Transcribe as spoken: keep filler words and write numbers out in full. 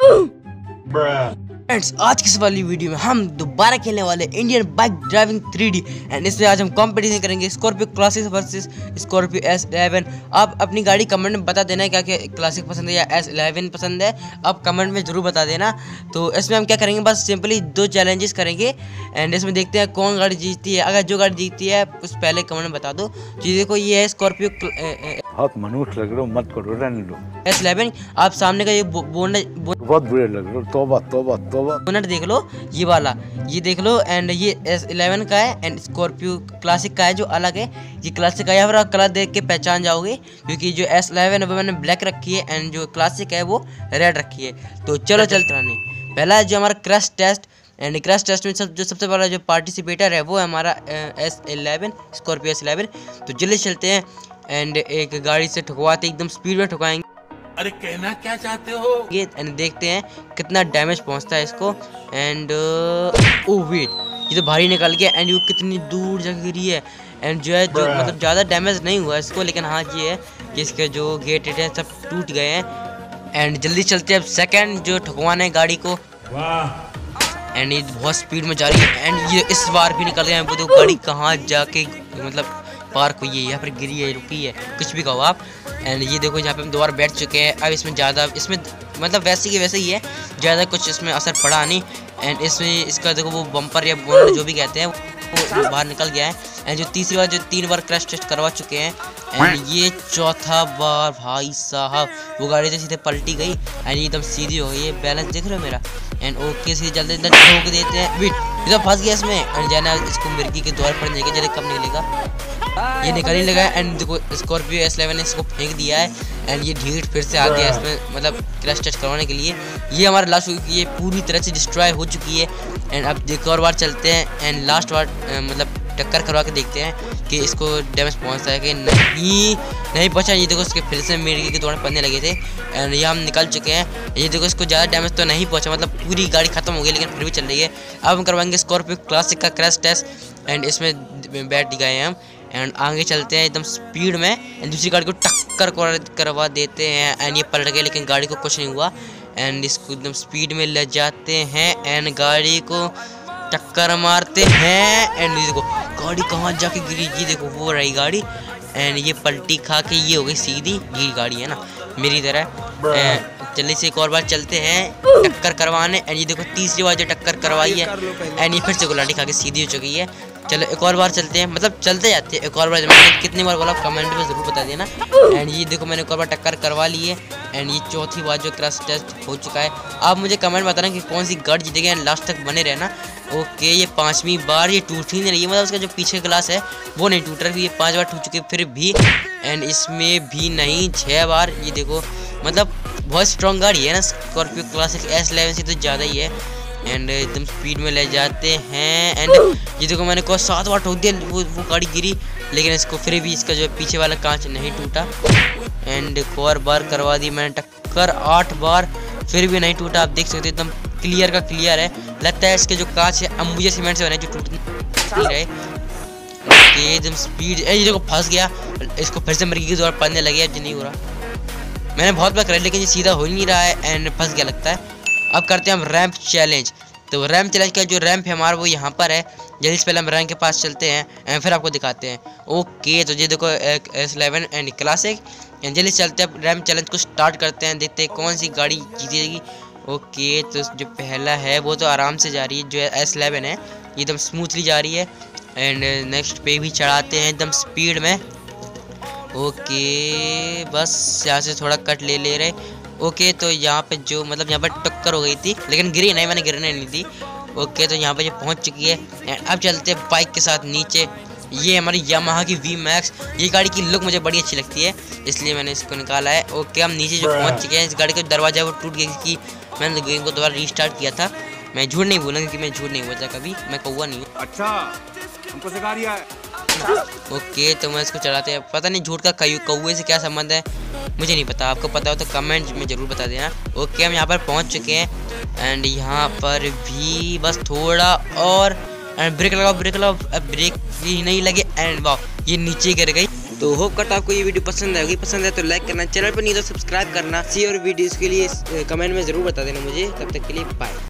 Friends, आज की इस वाली वीडियो में हम दोबारा खेलने वाले Indian bike driving three D and इसमें आज हम कंपटीशन करेंगे Scorpio classic versus Scorpio S eleven. आप अपनी गाड़ी कमेंट में बता देना क्या क्या क्लासिक पसंद है या एस इलेवन पसंद है, आप कमेंट में जरूर बता देना। तो इसमें हम क्या करेंगे, बस सिंपली दो चैलेंजेस करेंगे एंड इसमें देखते हैं कौन गाड़ी जीतती है। अगर जो गाड़ी जीतती है उस पहले कमेंट में बता दो। जी देखो, ये है स्कॉर्पियो, बहुत मनुष्य लग रहे हो, मत करो, रहने दो। S eleven. आप सामने का ये बोनट बहुत बुरे लग रहे हो, तौबा तौबा तौबा। बोनट देख लो, ये वाला ये देख लो। एंड ये एस इलेवन का है एंड स्कॉर्पियो क्लासिक का है जो अलग है। ये क्लासिक का है, आप कलर देख के पहचान जाओगे क्योंकि जो एस इलेवन है वो मैंने ब्लैक रखी है एंड जो क्लासिक है वो रेड रखी है। तो चलो चलते रहने। पहला है जो हमारा crash test and crash test में सब जो सबसे पहला जो पार्टिसिपेटर है वो है हमारा S eleven Scorpio S eleven. तो जल्दी चलते हैं एंड एक गाड़ी से ठुकवाते एकदम स्पीड में ठुकाएंगे। अरे कहना क्या चाहते हो? ये एंड देखते हैं कितना डैमेज पहुंचता है इसको। एंड ओ वेट, ये तो भारी निकल गया एंड ये कितनी दूर जा गिरी है एंड जो है जो मतलब ज़्यादा डैमेज नहीं हुआ इसको, लेकिन हाँ ये है कि इसके जो गेट है सब टूट गए हैं। एंड जल्दी चलते हैं अब सेकंड जो ठुकवाना है गाड़ी को। एंड ये बहुत स्पीड में जा रही है एंड ये इस बार भी निकल गया है। वो तो गाड़ी कहाँ जाके मतलब पार्क हुई है, यहाँ पर गिरी है, रुकी है, कुछ भी कहो आप। एंड ये देखो यहाँ पे हम दोबारा बैठ चुके हैं। अब इसमें ज़्यादा इसमें मतलब वैसे ही वैसे ही है, ज़्यादा कुछ इसमें असर पड़ा नहीं। एंड इसमें इसका देखो वो बम्पर या बोनट जो भी कहते हैं वो बाहर निकल गया है। एंड जो तीसरी बार जो तीन बार क्रैश टेस्ट करवा चुके हैं एंड ये चौथा बार भाई साहब वो गाड़ी तो सीधे पलटी गई एंड एकदम सीधी हो गई है। बैलेंस देख रहे हो मेरा। एंड ओके सीधे जल्दी जल्दी ठोक देते हैं। वेट, ये तो फंस गया इसमें एंड जाना इसको मिर्गी के द्वार पर लेके जल्दी कब निकलेगा, ये निकल ही लगा एंड देखो स्कॉर्पियो एस इलेवन ने इसको फेंक दिया है एंड ये ढीठ फिर से आ गया इसमें मतलब क्रैश टेस्ट करवाने के लिए। ये हमारा लास्ट ये पूरी तरह से डिस्ट्रॉय हो चुकी है। एंड अब एक और बार चलते हैं एंड लास्ट बार मतलब टक्कर करवा के देखते हैं कि इसको डैमेज पहुंचता है कि नहीं नहीं पहुंचा। ये देखो इसके फिर से मिर्गी के दौरान पड़ने लगे थे एंड ये हम निकल चुके हैं। ये देखो इसको ज़्यादा डैमेज तो नहीं पहुंचा, मतलब पूरी गाड़ी खत्म हो गई लेकिन फिर भी चल रही है। अब हम करवाएंगे स्कॉर्पियो क्लासिक का क्रैश टेस्ट एंड इसमें बैठ गए हैं हम एंड आगे चलते हैं एकदम स्पीड में एंड दूसरी गाड़ी को टक्कर करवा देते हैं एंड ये पलट गए लेकिन गाड़ी को कुछ नहीं हुआ। एंड इसको एकदम स्पीड में ले जाते हैं एंड गाड़ी को टक्कर मारते हैं एंड ये देखो गाड़ी कहाँ जाके गिरी, ये देखो वो रही गाड़ी एंड ये पलटी खा के ये हो गई सीधी। गिरी गाड़ी है ना मेरी तरह। जल्दी से एक और बार चलते हैं टक्कर करवाने एंड ये देखो तीसरी बार जो टक्कर करवाई है एंड ये फिर से गुलाटी खा के सीधी हो चुकी है। चलो एक और बार चलते हैं, मतलब चलते जाते हैं एक और बार। मैंने कितनी बार बोला कमेंट में ज़रूर बता देना। एंड ये देखो मैंने एक और बार टक्कर करवा ली है एंड ये चौथी बार जो क्रैश टेस्ट हो चुका है। आप मुझे कमेंट बताना कि कौन सी गाड़ी जीतेगी एंड लास्ट तक बने रहना। ओके, ये पाँचवीं बार ये टूट ही नहीं रही है, मतलब उसका जो पीछे ग्लास है वो नहीं टूट रहा। ये पाँच बार टूट चुके फिर भी एंड इसमें भी नहीं, छः बार। ये देखो मतलब बहुत स्ट्रॉन्ग गाड़ी है ना स्कॉर्पियो क्लासिक एस इलेवन से तो ज़्यादा ही है। एंड एकदम स्पीड में ले जाते हैं एंड ये देखो मैंने को सात बार ठोक दिया, वो वो गाड़ी गिरी लेकिन इसको फिर भी इसका जो पीछे वाला कांच नहीं टूटा। एंड एक और बार करवा दी मैंने टक्कर आठ बार, फिर भी नहीं टूटा। आप देख सकते हो एकदम क्लियर का क्लियर है। लगता है इसके जो कांच है अंबुजा सीमेंट से बने जो टूट नहीं रहे। एकदम स्पीड, ये देखो फंस गया, इसको फिर से मर्गी के द्वारा पड़ने लगे। अब नहीं हो रहा, मैंने बहुत बार करा लेकिन ये सीधा हो ही नहीं रहा है एंड फंस गया लगता है। अब करते हैं हम रैंप चैलेंज। तो रैंप चैलेंज का जो रैंप है हमारा वो यहाँ पर है। जल्दी से पहले हम रैंप के पास चलते हैं एंड फिर आपको दिखाते हैं। ओके, तो ये देखो S eleven and classic and जल्दी से चलते हैं रैंप चैलेंज को स्टार्ट करते हैं, देखते हैं कौन सी गाड़ी जीतेगी। ओके, तो जो पहला है वो तो आराम से जा रही है, जो एस इलेवन है ये एकदम स्मूथली जा रही है। एंड नेक्स्ट पे भी चढ़ाते हैं एकदम स्पीड में। ओके, बस यहाँ से थोड़ा कट ले ले रहे। ओके, तो यहाँ पे जो मतलब यहाँ पर टक्कर हो गई थी लेकिन गिरी नहीं, मैंने गिरने नहीं दी। ओके, तो यहाँ पे ये पहुँच चुकी है। अब चलते हैं बाइक के साथ नीचे। ये हमारी यामाहा की वी मैक्स, ये गाड़ी की लुक मुझे बड़ी अच्छी लगती है इसलिए मैंने इसको निकाला है। ओके, हम नीचे जो पहुँच चुके हैं, इस गाड़ी का दरवाजा वो टूट गया कि मैंने गेम को दोबारा रीस्टार्ट किया था। मैं झूठ नहीं बोलूँगा क्योंकि मैं झूठ नहीं बोलता कभी, मैं कौवा नहीं हूँ। अच्छा, हमको सिखा दिया है। ओके, तो मैं इसको चलाते हैं। पता नहीं झूठ का कौवे से क्या संबंध है, मुझे नहीं पता। आपको पता हो तो कमेंट में ज़रूर बता देना। ओके, हम यहाँ पर पहुँच चुके हैं एंड यहाँ पर भी बस थोड़ा और एंड ब्रेक लगाओ ब्रेक लगाओ, ब्रेक भी नहीं लगे एंड वाह ये नीचे गिर गई। तो होप करता हूँ आपको ये वीडियो पसंद आएगी। पसंद है तो लाइक करना, चैनल पर नहीं तो सब्सक्राइब करना। सी और वीडियोज़ के लिए कमेंट में ज़रूर बता देना मुझे। तब तक के लिए बाय।